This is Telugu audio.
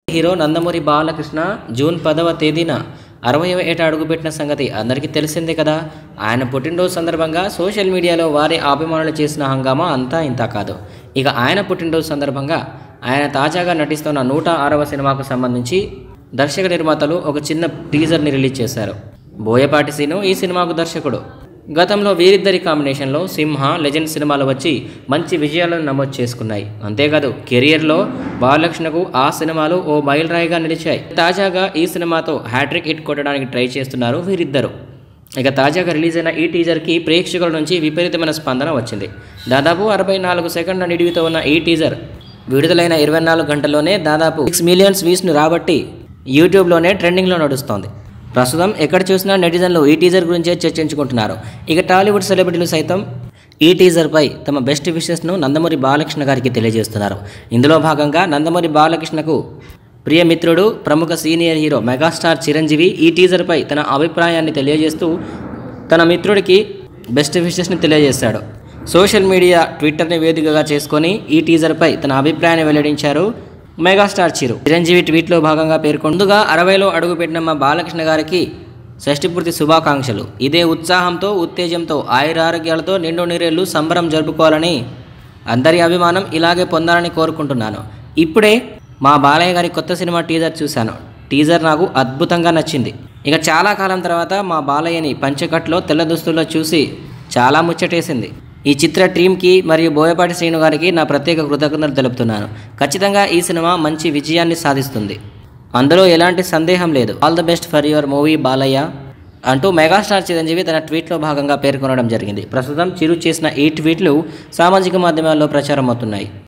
హీరో నందమూరి బాలకృష్ణ జూన్ 10వ తేదీన 60వ ఏట అడుగుపెట్టిన సంగతి అందరికీ తెలిసిందే కదా. ఆయన పుట్టినరోజు సందర్భంగా సోషల్ మీడియాలో వారి అభిమానులు చేసిన హంగామా అంతా ఇంతా కాదు. ఇక ఆయన పుట్టినరోజు సందర్భంగా ఆయన తాజాగా నటిస్తున్న 106వ సినిమాకు సంబంధించి దర్శక నిర్మాతలు ఒక చిన్న టీజర్ని రిలీజ్ చేశారు. బోయపాటి సీను ఈ సినిమాకు దర్శకుడు. గతంలో వీరిద్దరి కాంబినేషన్లో సింహ, లెజెండ్ సినిమాలు వచ్చి మంచి విజయాలను నమోదు చేసుకున్నాయి. అంతేకాదు కెరియర్లో బాలకృష్ణకు ఆ సినిమాలు ఓ మైలురాయిగా నిలిచాయి. తాజాగా ఈ సినిమాతో హ్యాట్రిక్ హిట్ కొట్టడానికి ట్రై చేస్తున్నారు వీరిద్దరు. ఇక తాజాగా రిలీజ్ అయిన ఈ టీజర్కి ప్రేక్షకుల నుంచి విపరీతమైన స్పందన వచ్చింది. దాదాపు 64 సెకండ్ల నిడివితో ఉన్న ఈ టీజర్ విడుదలైన 24 గంటల్లోనే దాదాపు 6 మిలియన్స్ వ్యూస్ను రాబట్టి యూట్యూబ్లోనే ట్రెండింగ్లో నడుస్తోంది. ప్రస్తుతం ఎక్కడ చూసినా నెటిజన్లు ఈ టీజర్ గురించే చర్చించుకుంటున్నారు. ఇక టాలీవుడ్ సెలబ్రిటీలు సైతం ఈ టీజర్పై తమ బెస్ట్ విషెస్ను నందమూరి బాలకృష్ణ గారికి తెలియజేస్తున్నారు. ఇందులో భాగంగా నందమూరి బాలకృష్ణకు ప్రియమిత్రుడు, ప్రముఖ సీనియర్ హీరో మెగాస్టార్ చిరంజీవి ఈ టీజర్పై తన అభిప్రాయాన్ని తెలియజేస్తూ తన మిత్రుడికి బెస్ట్ విషెస్ని తెలియజేశాడు. సోషల్ మీడియా ట్విట్టర్ని వేదికగా చేసుకొని ఈ టీజర్పై తన అభిప్రాయాన్ని వెల్లడించారు మెగాస్టార్ చిరు. చిరంజీవి ట్వీట్లో భాగంగా పేర్కొందుగా 60లో అడుగుపెట్టిన మా బాలకృష్ణ గారికి షష్ఠిపూర్తి శుభాకాంక్షలు. ఇదే ఉత్సాహంతో, ఉత్తేజంతో, ఆయురారోగ్యాలతో నిండు నీరేళ్లు సంబరం జరుపుకోవాలని, అందరి అభిమానం ఇలాగే పొందాలని కోరుకుంటున్నాను. ఇప్పుడే మా బాలయ్య గారి కొత్త సినిమా టీజర్ చూశాను. టీజర్ నాకు అద్భుతంగా నచ్చింది. ఇక చాలా కాలం తర్వాత మా బాలయ్యని పంచకట్లో తెల్ల దుస్తుల్లో చూసి చాలా ముచ్చటేసింది. ఈ చిత్ర టీమ్కి మరియు బోయపాటి శ్రీను గారికి నా ప్రత్యేక కృతజ్ఞతలు తెలుపుతున్నాను. ఖచ్చితంగా ఈ సినిమా మంచి విజయాన్ని సాధిస్తుంది, అందులో ఎలాంటి సందేహం లేదు. All the best for your movie Balayya అంటూ మెగాస్టార్ చిరంజీవి తన ట్వీట్లో భాగంగా పేర్కొనడం జరిగింది. ప్రస్తుతం చిరు చేసిన ఈ ట్వీట్లు సామాజిక మాధ్యమాల్లో ప్రచారం అవుతున్నాయి.